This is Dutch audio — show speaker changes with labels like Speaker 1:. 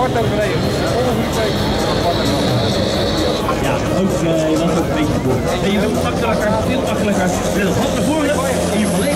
Speaker 1: kwart over 9.
Speaker 2: Ja, ook, je was ook een beetje boer. En je wilt achter elkaar, veel achter elkaar. Met een hand naar voren en je volledig